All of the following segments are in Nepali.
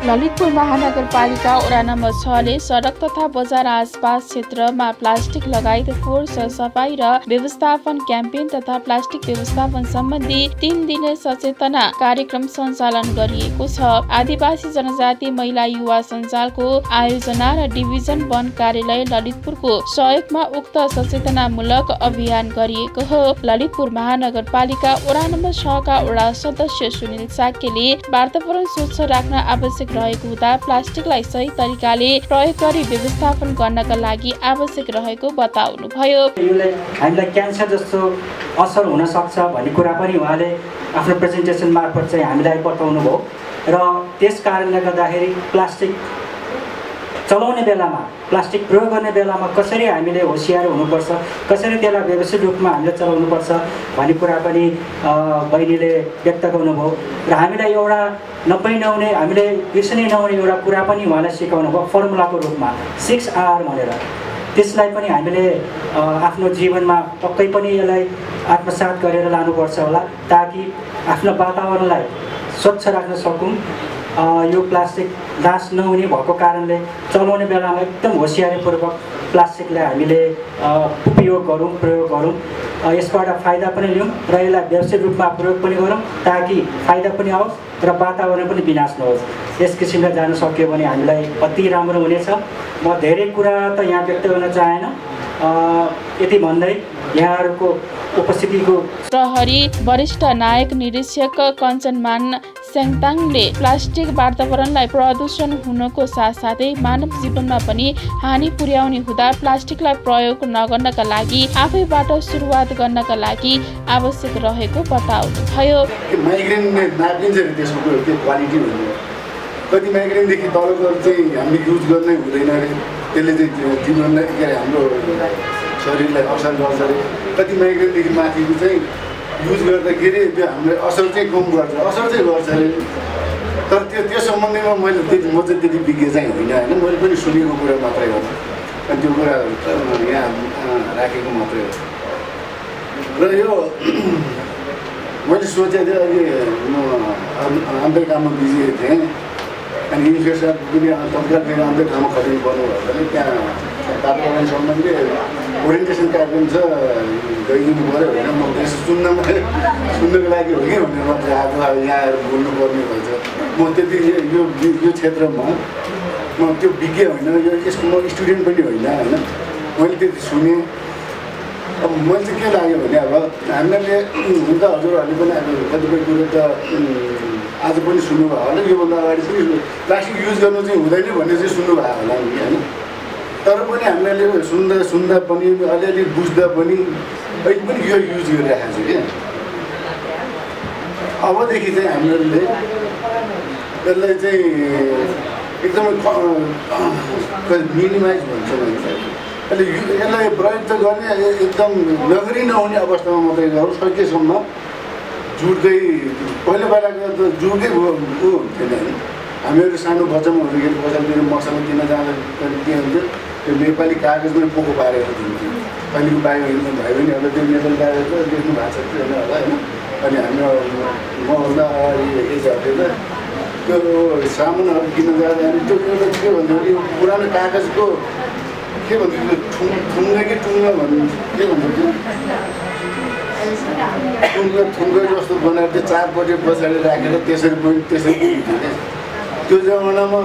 ललितपुर महानगरपालिका वडा नम्बर 6 ले सडक तथा बजार आसपास क्षेत्रमा प्लास्टिक लगायत फोहोर सरसफाई र व्यवस्थापन क्याम्पेन तथा प्लास्टिक व्यवस्थापन सम्बन्धी 3 दिने सचेतना कार्यक्रम सञ्चालन गरिएको छ। आदिवासी जनजाति महिला युवा सञ्जालको आयोजना र डिभिजन वन कार्यालय ललितपुरको सहयोगमा उक्त सचेतनामूलक अभियान गरिएको हो। ललितपुर महानगरपालिका वडा नम्बर 6 का वडा सदस्य सुनिल साक्यले वातावरण स्वच्छ राख्न आवश्यक रहेको हुँदा प्लास्टिकलाई सही तरिकाले प्रयोग गरी व्यवस्थापन गर्नका लागि आवश्यक रहेको बताउनुभयो। हामीलाई क्यान्सर जस्तो असर हुन सक्छ भन्ने कुरा पनि उहाँले आफ्नो प्रेजेन्टेसन मार्फत चाहिँ हामीलाई बताउनु भयो र त्यस कारणले गर्दाखेरि प्लास्टिक चलाउने बेलामा प्लास्टिक प्रयोग गर्ने बेलामा कसरी हामीले होशियार हुनुपर्छ, कसरी त्यसलाई व्यवस्थित रूपमा हामीले चलाउनुपर्छ भन्ने कुरा पनि बहिनीले व्यक्त गर्नुभयो र हामीलाई एउटा नपाउने हामीले बिर्सनै नहुने एउटा कुरा पनि उहाँलाई सिकाउनु भयो फर्मुलाको रूपमा 6R भनेर। त्यसलाई पनि हामीले आफ्नो जीवनमा पक्कै पनि यसलाई आत्मसात गरेर लानुपर्छ होला ताकि आफ्नो वातावरणलाई स्वच्छ राख्न सकौँ। यो प्लास्टिक नाश नहुने भएको कारणले चलाउने बेलामा एकदम होशियारीपूर्वक प्लास्टिकलाई हामीले उपयोग गरौँ, प्रयोग गरौँ, यसबाट फाइदा पनि लिउँ र यसलाई व्यवस्थित रूपमा प्रयोग पनि गरौँ ताकि फाइदा पनि आओस् र वातावरण पनि विनाश नहोस्। यस किसिमले जान सक्यो भने हामीलाई अति राम्रो हुनेछ। म धेरै कुरा त यहाँ व्यक्त गर्न चाहेन, यति भन्दै यहाँहरूको उपस्थितिको प्रहरी वरिष्ठ नायक निरीक्षक कञ्चनमान सेङताङले प्लास्टिक वातावरणलाई प्रदूषण हुनको साथसाथै मानव जीवनमा पनि हानि पुर्याउने हुँदा प्लास्टिकलाई प्रयोग नगर्नका लागि आफैबाट सुरुवात गर्नका लागि आवश्यक रहेको बताउनुभयो। माइग्रेन नाप्किन चाहिँ त्यसको त्यो क्वालिटी हुन्छ, कति माइग्रेनदेखि तलको चाहिँ हामीले युज गर्नै हुँदैन अरे, त्यसले चाहिँ जीवनलाई के अरे हाम्रो शरीरलाई असर गर्छ अरे। कति माइग्रेनदेखि माथिको चाहिँ युज गर्दाखेरि त्यो हामीले असर चाहिँ कम गर्छ, असर चाहिँ गर्छ अरे। तर त्यो सम्बन्धमा म चाहिँ त्यति विज्ञ चाहिँ होइन होइन, मैले पनि सुनेको कुरा मात्रै हो अनि त्यो कुराहरू यहाँ राखेको मात्रै हो। र यो मैले सोचेको थिएँ अहिले म आन्तरिक काममा बिजी थिएँ अनि इन्फेक्सन पनि तत्काल मेरो आन्तरिक काममा खटिनु पर्नु भयो भने त्यहाँ वातावरण सम्बन्धी ओरिएन्टेसन कार्यक्रम छ गइदिनु पऱ्यो होइन। म त्यसो सुन्नको लागि हो कि भनेर मात्रै आज यहाँ आएर बोल्नुपर्ने भएछ। म त्यति यो क्षेत्रमा म त्यो विज्ञ होइन, यो यसको म स्टुडेन्ट पनि होइन होइन, मैले त्यति सुनेँ। अब मैले चाहिँ के लाग्यो भने अब हामीले हुन त हजुरहरूले पनि अब कतिपय कुरो त आज पनि सुन्नुभयो होला, योभन्दा अगाडि पनि प्लास्टिक युज गर्नु चाहिँ हुँदैन भन्ने चाहिँ सुन्नुभयो होला नि होइन। तर पनि हामीले सुन्दा पनि अलिअलि बुझ्दा पनि अहिले पनि यो युज गरिरहेको छ क्या। अबदेखि चाहिँ हामीले यसलाई चाहिँ एकदमै मिनिमाइज भन्छ भने अहिले यसलाई प्रयोग त गर्ने एकदम नगरी नहुने अवस्थामा मात्रै गरौँ सकेसम्म। जुट्दै पहिलाको त जुटै ऊ हुन्थेन होइन। हामीहरू सानो बच्चामा हुँदाखेरि बजारतिर मसला किन्न जाँदा के हुन्थ्यो त्यो नेपाली कागजमा पोको पारेर दिन्थ्यो। अहिलेको बाहिर भाइ बहिनीहरूलाई त्यो नेपाली कागज त देख्नु भएको छ होइन होला होइन। अनि हामी मभन्दा अगाडि एज हटेर त्यो सामानहरू किन्न जाँदा अनि त्यो एउटा के भन्दाखेरि पुरानो कागजको के भन्थ्यो ठुङ्गा कि टुङ्गा भन्नु के भन्थ्यो ठुङ्गा जस्तो बनाएर त्यो चारपट्टि पछाडि राखेर त्यसरी पनि त्यसरी दिन्थ्यो। त्यो जमानामा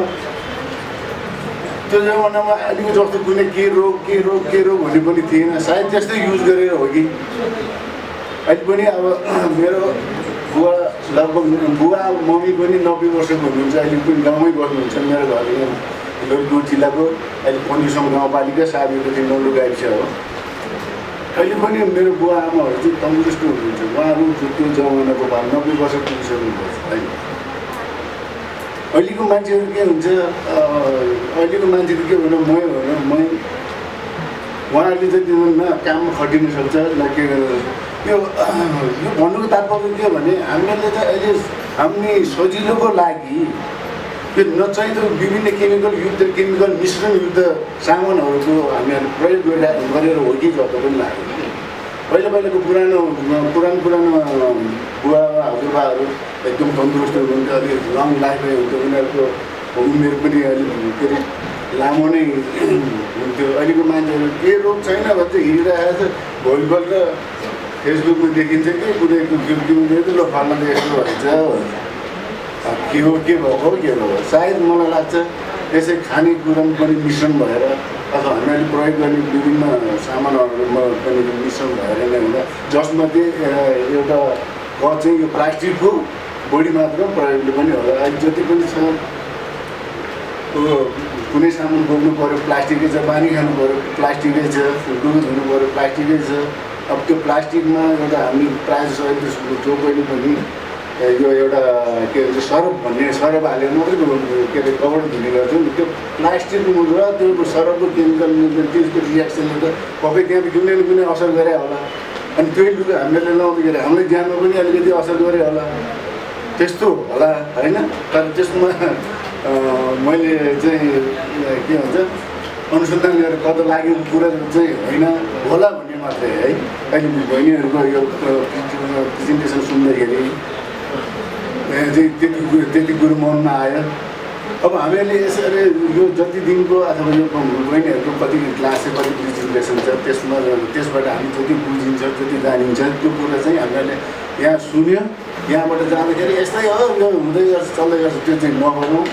अलिकति जस्तो कुनै के रोग भन्ने पनि थिएन, सायद त्यस्तै युज गरेर हो कि। अहिले पनि अब मेरो बुवा मम्मी पनि 90 वर्षको हुनुहुन्छ, अहिले पनि गाउँमै बस्नुहुन्छ। मेरो घर यहाँ ललितपुर जिल्लाको अहिले पन्युसम गाउँपालिका साबिएको चाहिँ नौलो गाविस हो। अहिले पनि मेरो बुवा आमाहरू चाहिँ तन्दुरुस्त हुनुहुन्छ, उहाँहरू त्यो जमानाको 90 वर्ष पुगिसक्नुहुन्छ होइन। अहिलेको मान्छेहरू के हुन्छ, अहिलेको मान्छेहरू के भन्नु मै उहाँहरूले चाहिँ त्यो काममा खटिन सक्छ न के यो भन्नुको तात्पर्य के भने हामीले चाहिँ अहिले हामी सजिलोको लागि त्यो नचाहिँदो विभिन्न केमिकल मिश्रणयुक्त सामानहरूको हामीहरू प्रयोग गरेर हो कि जस्तो पनि लाग्यो। पहिलाको पुरानो बुवा हजुरबाहरू एकदम तन्दुरुस्त हुनुहुन्थ्यो, अलिक लङ लाइफ हुन्थ्यो, उनीहरूको उमेर पनि अलिक के अरे लामो नै हुन्थ्यो। अहिलेको मान्छेहरू के रोग छैन भन्छ हिँडिरहेको छ, भोलिपल्ट फेसबुकमा देखिन्छ कि कुनैको गिफ्ट लो फल्न यस्तो भएछ के हो के भएको सायद मलाई लाग्छ यसै खानेकुरामा पनि मिश्रण भएर अथवा हामीले प्रयोग गर्ने विभिन्न सामानहरूमा पनि मिश्रण भएर नै हुँदा जसमध्ये एउटा चाहिँ यो प्लास्टिकको बढी मात्रामा प्रयोगले पनि होला। अहिले जति पनि छ कुनै सामान बोक्नु पऱ्यो प्लास्टिकै छ, पानी खानु पऱ्यो प्लास्टिकै छ, दुध धुनु पऱ्यो प्लास्टिकै छ। अब त्यो प्लास्टिकमा एउटा हामी प्रायः जसो अहिले जो कहिले पनि यो एउटा के भन्छ सरफ भन्ने सरफ हालेर मात्रै के अरे कपडा धुने गर्छौँ। त्यो प्लास्टिक र त्यो सरफको केमिकल त्यसको रियाक्सनले त पक्कै त्यहाँ कुनै न कुनै असर गरे होला। अनि त्यही लुगा हामीले लाउँदाखेरि हामीलाई ज्यानमा पनि अलिकति असर गरे होला, त्यस्तो होला होइन। तर त्यसमा मैले चाहिँ के भन्छ अनुसन्धान गरेर कता लागेको कुरा चाहिँ होइन होला भन्ने मात्रै है। अहिले बहिनीहरूको यो प्रेजेन्टेसन सुन्दाखेरि चाहिँ त्यति कुरो मनमा आयो। अब हामीले यसरी यो जति दिनको अथवा यो बहिनीहरूको कति क्लास कति प्रेजेन्टेसन छ त्यसबाट हामी जति बुझिन्छ जति जानिन्छ त्यो कुरा चाहिँ हामीले यहाँ सुन्यो। यहाँबाट जाँदाखेरि यस्तै हो यो हुँदै गर्छ चल्दै गर्छ त्यो चाहिँ नगरौँ।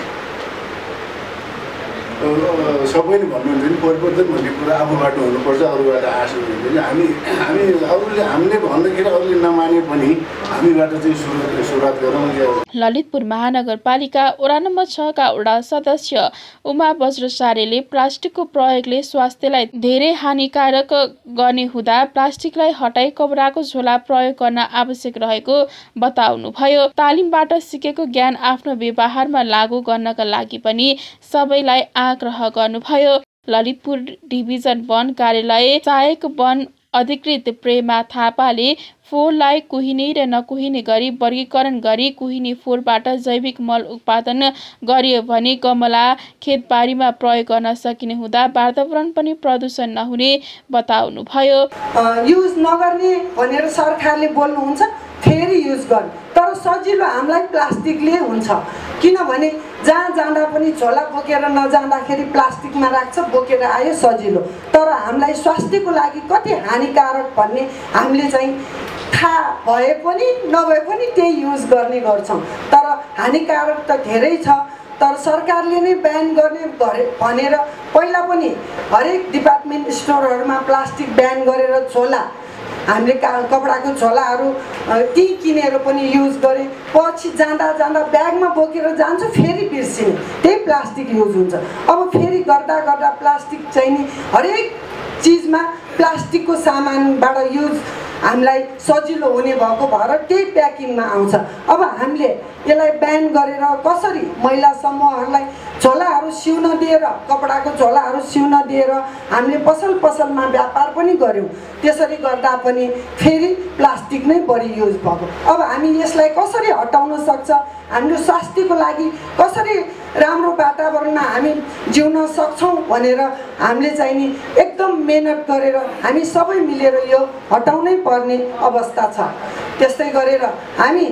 सबैले भन्नुहुन्छ नि परिवर्तन भन्ने कुरा आफूबाट हुनुपर्छ, अरूबाट आश हुँदैन। हामी अरूले हामीले भन्दाखेरि अरूले नमाने पनि हामीबाट चाहिँ सुरुवात गरौँ। ललितपुर महानगरपालिका वडा नम्बर 6 का वडा सदस्य उमा बज्रचार्यले प्लास्टिकको प्रयोगले स्वास्थ्यलाई धेरै हानिकारक गर्ने हुँदा प्लास्टिकलाई हटाई कपडाको झोला प्रयोग गर्न आवश्यक रहेको बताउनुभयो। तालिमबाट सिकेको ज्ञान आफ्नो व्यवहारमा लागू गर्नका लागि पनि सबैलाई आग्रह गर्नुभयो। ललितपुर डिभिजन वन कार्यालय सहायक वन अधिकृत प्रेमा थापाले फोहोरलाई कुहिने र नकुहिने गरी वर्गीकरण गरी कुहिने फोहोरबाट जैविक मल उत्पादन गरियो भने गमला खेतबारीमा प्रयोग गर्न सकिने हुँदा वातावरण पनि प्रदूषण नहुने बताउनुभयो। युज नगर्ने भनेर सरकारले बोल्नुहुन्छ, फेरि युज गर्ने, तर सजिलो हामीलाई प्लास्टिकले हुन्छ। किनभने जहाँ जाँदा पनि झोला बोकेर नजाँदाखेरि प्लास्टिकमा राख्छ, बोकेर आयो सजिलो। तर हामीलाई स्वास्थ्यको लागि कति हानिकारक भन्ने हामीले चाहिँ थाहा भए पनि नभए पनि त्यही युज गर्ने गर्छौँ। तर हानिकारक त धेरै छ, तर सरकारले नै ब्यान गर्ने भनेर पहिला पनि हरेक डिपार्टमेन्ट स्टोरहरूमा प्लास्टिक ब्यान गरेर झोला हामीले कपडाको झोलाहरू ती किनेर पनि युज गरे। पछि जाँदा जाँदा ब्यागमा बोकेर जान्छ, फेरि बिर्सिने, त्यही प्लास्टिक युज हुन्छ। अब फेरि गर्दा गर्दा प्लास्टिक चाहिँ नि हरेक चिजमा प्लास्टिकको सामानबाट युज हामीलाई सजिलो हुने भएको भएर त्यही प्याकिङमा आउँछ। अब हामीले यसलाई ब्यान गरेर कसरी महिला समूहहरूलाई झोलाहरू सिउन दिएर, कपडाको झोलाहरू सिउन दिएर हामीले पसलमा व्यापार पनि गऱ्यौँ। त्यसरी गर्दा पनि फेरि प्लास्टिक नै बढी युज भएको। अब हामी यसलाई कसरी हटाउन सक्छ, हाम्रो स्वास्थ्यको लागि कसरी राम्रो वातावरणमा हामी जिउन सक्छौँ भनेर हामीले चाहिँ नि एकदम मेहनत गरेर हामी सबै मिलेर यो हटाउनै पर्ने अवस्था छ। त्यस्तै गरेर हामी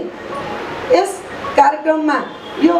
यस कार्यक्रममा यो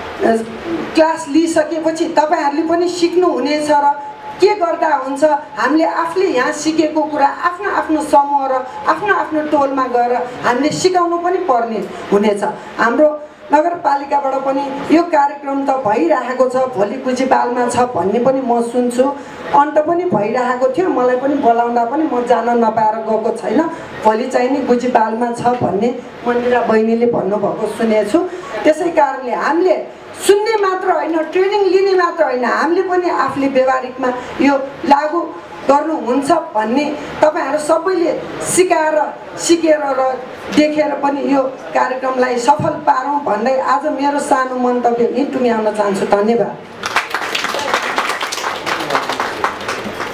क्लास लिइसकेपछि तपाईहरूले पनि सिक्नुहुनेछ र के गर्दा हुन्छ हामीले आफूले यहाँ सिकेको कुरा आफ्नो आफ्नो समूह र आफ्नो आफ्नो टोलमा गएर हामीले सिकाउनु पनि पर्ने हुनेछ। हाम्रो नगरपालिकाबाट पनि यो कार्यक्रम त भइरहेको छ, भोलि कुचिबालमा छ भन्ने पनि म सुन्छु। अन्त पनि भइरहेको थियो, मलाई पनि बोलाउँदा पनि म जान नपाएर गएको छैन। भोलि चाहिँ नि कुचिबालमा छ भन्ने मन्दिरा बहिनीले भन्नुभएको सुनेको छु। त्यसै कारणले हामीले सुन्ने मात्र होइन, ट्रेनिङ लिने मात्र होइन, हामीले पनि आफूले व्यवहारिकमा यो लागू गर्नुहुन्छ भन्ने तपाईहरू सबैले सिकाएर सिकेर र देखेर पनि यो कार्यक्रमलाई सफल पारौँ भन्दै आज मेरो सानो मन्तव्य यहीँ टुङ्ग्याउन चाहन्छु। धन्यवाद।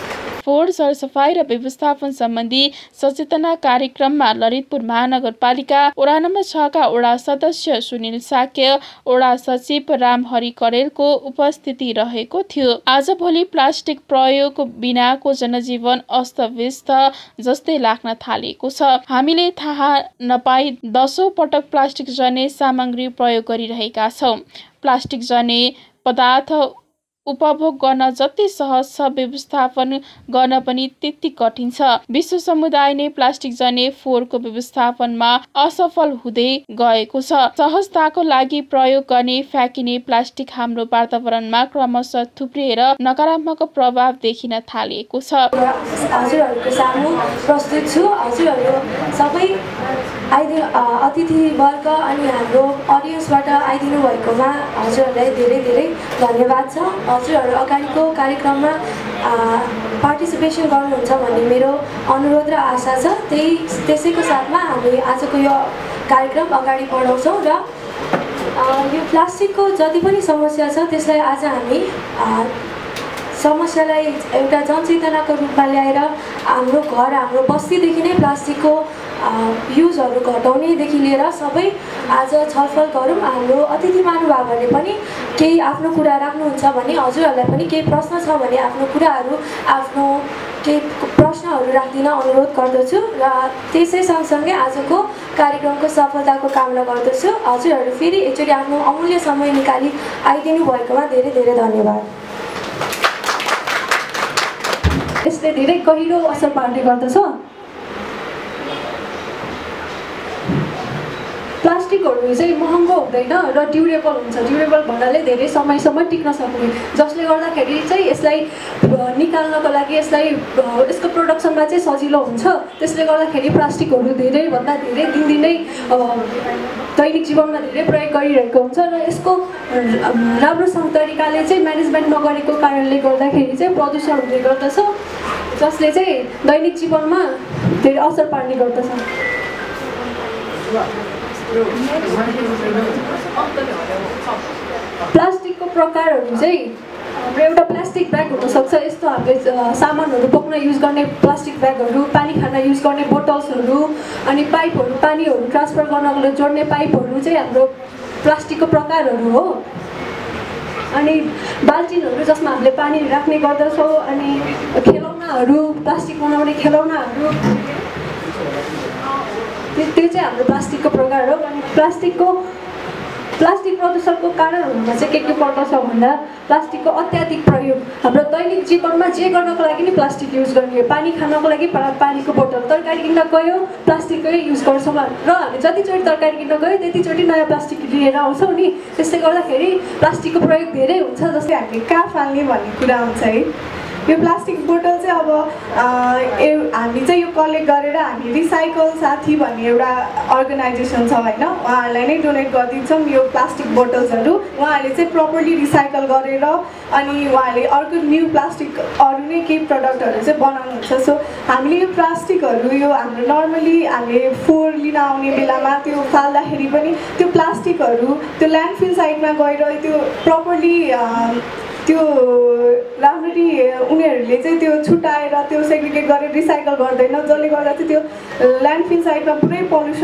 फोहोर सरसफाई र व्यवस्थापन सम्बन्धी सचेतना कार्यक्रममा ललितपुर महानगरपालिका वडा नम्बर 6 का वडा सदस्य सुनिल साक्य, वडा सचिव रामहरि करेलको उपस्थिति रहेको थियो। आजभोलि प्लास्टिक प्रयोग बिनाको जनजीवन अस्तव्यस्त जस्तै लाग्न थालेको छ। हामीले थाहा नपाई 10औं पटक प्लास्टिक जन्य सामग्री प्रयोग गरिरहेका छौँ। प्लास्टिक जन्य पदार्थ उपभोग गर्न जति सहज छ, व्यवस्थापन गर्न पनि त्यति कठिन छ। विश्व समुदाय नै प्लास्टिक जन्य फोहोरको व्यवस्थापनमा असफल हुँदै गएको छ। सहजताको लागि प्रयोग गर्ने फ्याँकिने प्लास्टिक हाम्रो वातावरणमा क्रमशः थुप्रिएर नकारात्मक प्रभाव देखिन थालेको छ। हजुरहरूको सामु प्रस्तुत छु। हजुरहरू सबै अतिथिवर्ग अनि हाम्रो अडियन्सबाट आइदिनु भएकोमा हजुरहरूलाई धेरै धेरै धन्यवाद छ। हजुरहरू अगाडिको कार्यक्रममा पार्टिसिपेसन गर्नुहुन्छ भन्ने मेरो अनुरोध र आशा छ। त्यसैको साथमा हामी आजको यो कार्यक्रम अगाडि बढाउँछौँ र यो प्लास्टिकको जति पनि समस्या छ त्यसलाई आज हामी समस्यालाई एउटा जनचेतनाको रूपमा ल्याएर हाम्रो घर, हाम्रो बस्तीदेखि नै प्लास्टिकको युजहरू घटाउनेदेखि लिएर सबै आज छलफल गरौँ। हाम्रो अतिथि महानुभावहरूले पनि केही आफ्नो कुरा राख्नुहुन्छ भने हजुरहरूलाई पनि केही प्रश्न छ भने आफ्नो कुराहरू, आफ्नो केही प्रश्नहरू राखिदिन अनुरोध गर्दछु र त्यसै सँगसँगै आजको कार्यक्रमको सफलताको कामना गर्दछु। हजुरहरू फेरि एकचोटि आफ्नो अमूल्य समय निकाली आइदिनु भएकोमा धेरै धेरै धन्यवाद। यसले धेरै गहिरो असर पार्ने गर्दछ। प्लास्टिकहरू चाहिँ महँगो हुँदैन र ड्युरेबल हुन्छ। ड्युरेबल भन्नाले धेरै समयसम्म टिक्न सक्ने, जसले गर्दाखेरि चाहिँ यसलाई निकाल्नको लागि यसको प्रोडक्सनमा चाहिँ सजिलो हुन्छ। त्यसले गर्दाखेरि प्लास्टिकहरू धेरैभन्दा धेरै दिनदिनै दैनिक जीवनमा धेरै प्रयोग गरिरहेको हुन्छ र यसको राम्रोसँग तरिकाले चाहिँ म्यानेजमेन्ट नगरेको कारणले गर्दाखेरि चाहिँ प्रदूषण हुने गर्दछ, जसले चाहिँ दैनिक जीवनमा धेरै असर पार्ने गर्दछ। प्लास्टिकको प्रकारहरू चाहिँ एउटा प्लास्टिक ब्याग हुनसक्छ। यस्तो हामीले सामानहरू बोक्न युज गर्ने प्लास्टिक ब्यागहरू, पानी खान युज गर्ने बोटल्सहरू, अनि पाइपहरू, पानीहरू ट्रान्सफर गर्नको लागि जोड्ने पाइपहरू चाहिँ हाम्रो प्लास्टिकको प्रकारहरू हो। अनि बाल्टिनहरू जसमा हामीले पानी राख्ने गर्दछौँ, अनि खेलौनाहरू, प्लास्टिक बनाउने खेलौनाहरू, त्यो चाहिँ हाम्रो प्लास्टिकको प्रकार हो। अनि प्लास्टिक प्रदूषणको कारणहरूमा चाहिँ के पर्दछ भन्दा प्लास्टिकको अत्याधिक प्रयोग। हाम्रो दैनिक जीवनमा जे गर्नको लागि नि प्लास्टिक युज गर्ने, पानी खानको लागि पानीको बोतल, तरकारी किन्न गयो प्लास्टिककै युज गर्छौँ र हामी जतिचोटि तरकारी किन्न गयो त्यतिचोटि नयाँ प्लास्टिक लिएर आउँछौँ नि। त्यसले गर्दाखेरि प्लास्टिकको प्रयोग धेरै हुन्छ। जस्तै हामीले कहाँ फाल्ने भन्ने कुरा हुन्छ है। यो प्लास्टिक बोतल चाहिँ अब हामी चाहिँ यो कलेक्ट गरेर हामी रिसाइकल साथी भन्ने एउटा अर्गनाइजेसन छ होइन, उहाँहरूलाई नै डोनेट गरिदिन्छौँ यो प्लास्टिक बोटल्सहरू। उहाँहरूले चाहिँ प्रपरली रिसाइकल गरेर अनि उहाँहरूले अर्को न्यू प्लास्टिक अरू नै केही प्रडक्टहरू चाहिँ बनाउनुहुन्छ। सो हामीले यो प्लास्टिकहरू यो हाम्रो नर्मली हामीले फोहोर लिन आउने बेलामा त्यो फाल्दाखेरि पनि त्यो प्लास्टिकहरू त्यो ल्यान्डफिल साइडमा गएर त्यो प्रपरली त्यो राम्ररी उनीहरूले चाहिँ त्यो छुट्याएर त्यो सेग्रिगेट गरेर रिसाइकल गर्दैन, जसले गर्दा चाहिँ त्यो ल्यान्डफिल साइडमा पुरै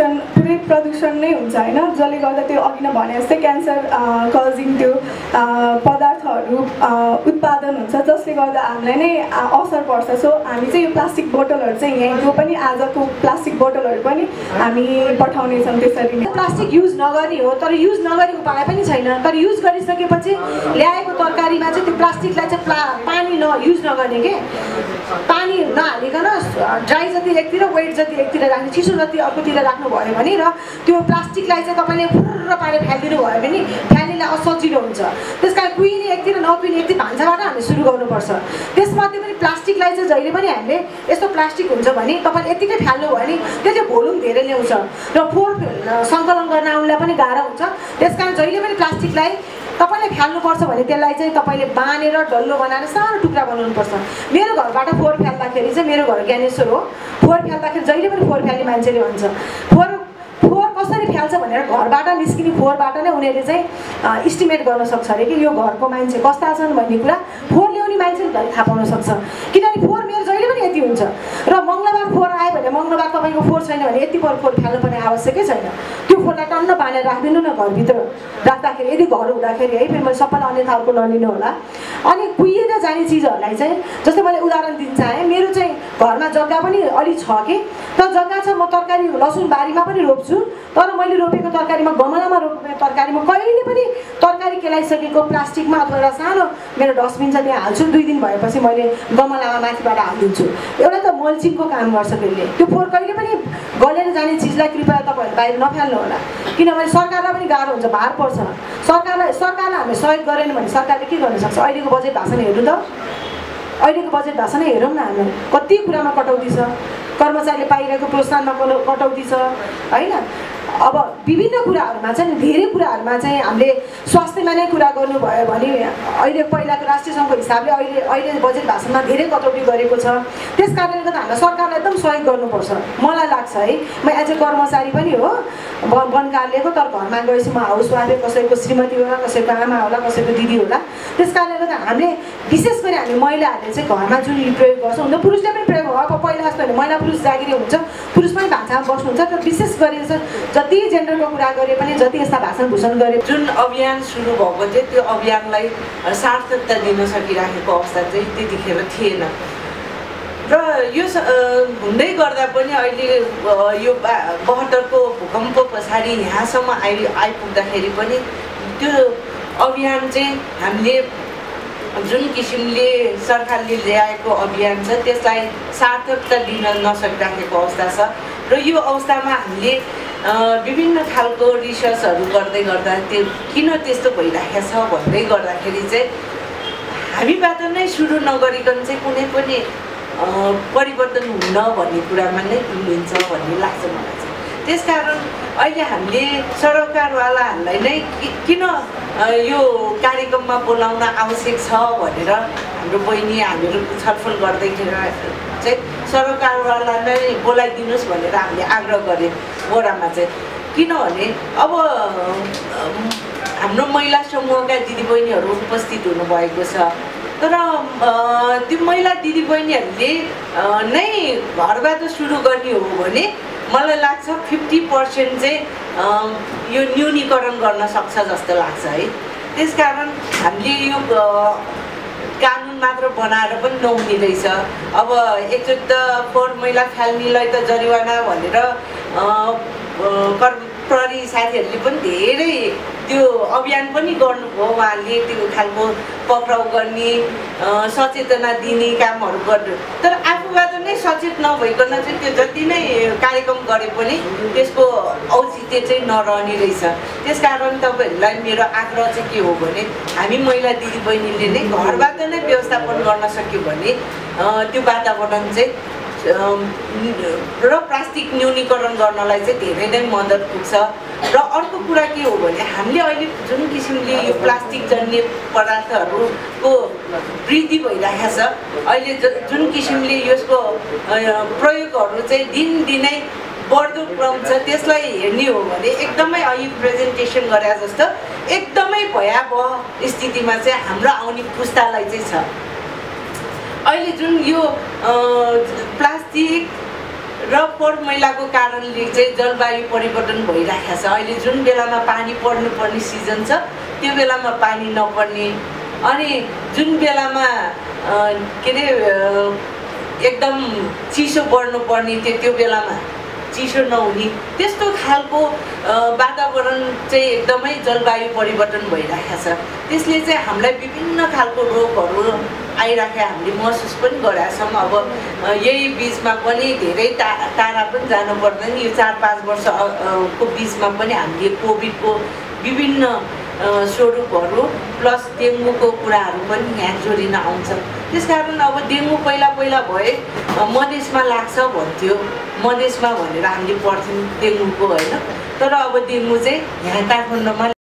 प्रदूषण नै हुन्छ होइन, जसले गर्दा त्यो अघि नै भने जस्तै क्यान्सर कजिङ त्यो पदार्थहरू उत्पादन हुन्छ, जसले गर्दा हामीलाई नै असर पर्छ। सो हामी चाहिँ यो प्लास्टिक बोतलहरू चाहिँ यहीँको पनि आजको प्लास्टिक बोतलहरू पनि हामी पठाउनेछौँ। त्यसरी नै प्लास्टिक युज नगर्ने हो, तर युज नगरेको उपाय पनि छैन। तर युज गरिसकेपछि ल्याएको तरकारीमा चाहिँ त्यो प्लास्टिकलाई चाहिँ पानी युज नगर्ने के, पानी नहालिकन ड्राई जति एकतिर, वेट जति एकतिर राख्ने, चिसो जति अर्कोतिर राख्नुभयो भने र त्यो प्लास्टिकलाई चाहिँ तपाईँले फुर्र पारेर फ्यालिदिनु भयो भने फ्याल्नेलाई असजिलो हुन्छ। त्यस कारण कुहिने एकतिर नकुहिने एकतिर भान्साबाट हामीले सुरु गर्नुपर्छ। त्यसमध्ये पनि प्लास्टिकलाई चाहिँ जहिले पनि हामीले यस्तो प्लास्टिक हुन्छ भने तपाईँले यतिकै फ्याल्नु भयो भने त्यसले भोल्युम धेरै ल्याउँछ र फोहोर सङ्कलन गर्न आउनुलाई पनि गाह्रो हुन्छ। त्यस कारण जहिले पनि प्लास्टिकलाई तपाईँले फ्याल्नुपर्छ भने त्यसलाई चाहिँ तपाईँले बाँधेर डल्लो बनाएर सानो टुक्रा बनाउनुपर्छ। मेरो घरबाट फोहोर फ्याल्दाखेरि चाहिँ, मेरो घर ज्ञानेश्वर हो, फोहोर फ्याल्दाखेरि जहिले पनि फोहोर फ्याल्ने मान्छेले भन्छ फोहोर कसरी फ्याल्छ भनेर घरबाट निस्किने फोहोरबाट नै उनीहरूले चाहिँ इस्टिमेट गर्न सक्छ अरे कि यो घरको मान्छे कस्ता छन् भन्ने कुरा फोहोर ल्याउने मान्छेले थाहा पाउन सक्छ। किनभने फोहोर मेरो जहिले यति हुन्छ र मङ्गलबार फोहोर आयो भने मङ्गलबार तपाईँको फोहोर छैन भने यति फोहोर फाल्नुपर्ने आवश्यकै छैन। त्यो फोहोरलाई टन्न बाँधेर राखिदिनु न घरभित्र राख्दाखेरि, यदि घर हुँदाखेरि है, फेरि मैले सबैलाई अन्य खालको नलिनु होला। अनि कुहिएर जाने चिजहरूलाई चाहिँ जस्तै मैले उदाहरण दिन चाहेँ, मेरो चाहिँ घरमा जग्गा पनि अलि छ कि, तर जग्गा छ, म तरकारी लसुन बारीमा पनि रोप्छु, तर मैले रोपेको तरकारीमा गमलामा रोपेको तरकारीमा कहिले पनि तरकारी केलाइसकेको प्लास्टिकमा अथवा एउटा सानो मेरो डस्टबिन छ त्यहाँ हाल्छु, 2 दिन भएपछि मैले गमलामा माथिबाट हालिदिन्छु। एउटा त मल्चिङको काम गर्छ त्यसले। त्यो फोहोर कहिले पनि गलेर जाने चिजलाई कृपया तपाईँहरू बाहिर नफाल्नु होला, किनभने सरकारलाई पनि गाह्रो हुन्छ, भार पर्छ। सरकारलाई हामीले सहयोग गरेन भने सरकारले के गर्न सक्छ? अहिलेको बजेट भाषण हेर्नु त, अहिलेको बजेट भाषण हेरौँ न, हामी कति कुरामा कटौती छ, कर्मचारीले पाइरहेको प्रोत्साहनमा कटौती छ होइन। अब विभिन्न कुराहरूमा चाहिँ धेरै कुराहरूमा चाहिँ हामीले स्वास्थ्यमा नै कुरा गर्नुभयो भने अहिले पहिलाको राष्ट्रिय सङ्घको हिसाबले अहिले बजेट भाषणमा धेरै कटौती गरेको छ। त्यस कारणले गर्दा हामीलाई सरकारलाई एकदम सहयोग गर्नुपर्छ मलाई लाग्छ है। म एज ए कर्मचारी पनि हो, वन कार्यको, तर घरमा गएपछि म हाउसवाइफ, कसैको श्रीमती होला, कसैको आमा होला, कसैको दिदी होला। त्यस कारणले गर्दा हामीले विशेष गरी हामी महिलाहरूले चाहिँ घरमा जुन प्रयोग गर्छौँ, हुन पुरुषले पनि प्रयोग हो, अब पहिला जस्तो होइन महिला पुरुष जागिरी हुन्छ, पुरुष पनि भान्सामा बस्नुहुन्छ, तर विशेष गरी जति जेन्डरको कुरा गरे पनि, जति यस्ता भाषण भूषण गरे, जुन अभियान सुरु भएको थियो त्यो अभियानलाई सार्थकता दिन सकिराखेको अवस्था चाहिँ त्यतिखेर थिएन। र यो हुँदै गर्दा पनि अहिले यो 72को भूकम्प पछाडि यहाँसम्म आइपुग्दाखेरि पनि त्यो अभियान चाहिँ हामीले जुन किसिमले सरकारले ल्याएको अभियान छ त्यसलाई सार्थकता दिन नसकिराखेको अवस्था छ। र यो अवस्थामा हामीले विभिन्न खालको रिसर्चहरू गर्दै गर्दा त्यो किन त्यस्तो भइरहेको छ भन्दै गर्दाखेरि चाहिँ हामीबाट नै सुरु नगरिकन चाहिँ कुनै पनि परिवर्तन हुन्न भन्ने कुरामा नै टुङ्गिन्छ भन्ने लाग्छ मलाई चाहिँ। त्यसकारण अहिले हामीले सरोकारवालाहरूलाई नै किन यो कार्यक्रममा बोलाउन आवश्यक छ भनेर हाम्रो बहिनी हामीहरू छलफल गर्दैखेर चाहिँ सरोकारवाला नै बोलाइदिनुहोस् भनेर हामीले आग्रह गरे वडामा चाहिँ। किनभने अब हाम्रो महिला समूहका दिदीबहिनीहरू उपस्थित हुनुभएको छ, तर त्यो महिला दिदीबहिनीहरूले नै घरबाट सुरु गर्ने हो भने मलाई लाग्छ 50% चाहिँ यो न्यूनीकरण गर्न सक्छ जस्तो लाग्छ है। त्यसकारण हामीले यो कानुन मात्र बनाएर पनि नहुने रहेछ। अब एकचोटि त फोहोर मैला फाल्नेलाई त जरिवाना भनेर प्रहरी साथीहरूले पनि धेरै त्यो अभियान पनि गर्नुभयो, उहाँहरूले त्यो खालको पक्राउ गर्ने सचेतना दिने कामहरू गर्नु। तर आफूबाट नै सचेत नभइकन चाहिँ त्यो जति नै कार्यक्रम गरे पनि त्यसको औचित्य चाहिँ नरहने रहेछ। त्यसकारण तपाईँहरूलाई मेरो आग्रह चाहिँ के हो भने हामी महिला दिदीबहिनीले नै घरबाट नै व्यवस्थापन गर्न सक्यो भने त्यो वातावरण चाहिँ र प्लास्टिक न्यूनीकरण गर्नलाई चाहिँ धेरै नै मद्दत पुग्छ। र अर्को कुरा के हो भने हामीले अहिले जुन किसिमले यो प्लास्टिक जन्य पदार्थहरूको वृद्धि भइरहेको छ, अहिले जुन किसिमले यसको प्रयोगहरू चाहिँ दिनदिनै बढ्दो क्रम छ, त्यसलाई हेर्ने हो भने एकदमै अहिले प्रेजेन्टेसन गरे जस्तो एकदमै भयावह स्थितिमा चाहिँ हाम्रो आउने पुस्तालाई चाहिँ छ। अहिले जुन यो प्लास्टिक र फोहोर मैलाको कारणले चाहिँ जलवायु परिवर्तन भइरहेको छ। अहिले जुन बेलामा पानी पर्नुपर्ने सिजन छ त्यो बेलामा पानी नपर्ने, अनि जुन बेलामा के अरे एकदम चिसो बढ्नुपर्ने त्यो बेलामा चिसो नहुने, त्यस्तो खालको वातावरण चाहिँ एकदमै जलवायु परिवर्तन भइरहेको छ। त्यसले चाहिँ हामीलाई विभिन्न खालको रोगहरू आइराखे हामीले महसुस पनि गरेका छौँ। अब यही बिचमा पनि धेरै टाढा पनि जानु पर्दैन, यो 4-5 वर्षको बिचमा पनि हामीले कोभिडको विभिन्न स्वरूपहरू प्लस डेङ्गुको कुराहरू पनि यहाँ जोडिन आउँछ। त्यसकारण अब डेङ्गु पहिला भए मधेसमा लाग्छ भन्थ्यो, मधेसमा भनेर हामीले पढ्थ्यौँ डेङ्गुको होइन, तर अब डेङ्गु चाहिँ यहाँ काठमाडौँमा